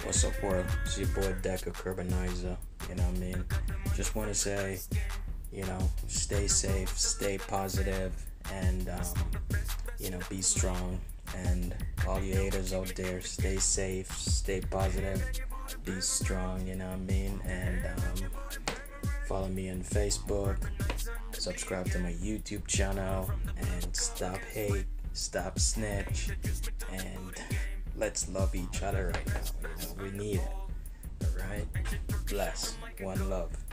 What's up, world? It's your boy Deco Curbanizer. You know what I mean? Just want to say, stay safe, stay positive, and be strong. And all you haters out there, stay safe, stay positive, be strong. You know what I mean? And follow me on Facebook, subscribe to my YouTube channel, and stop hate, stop snitch, and let's love each other right now. We need it. Alright? Bless. One love.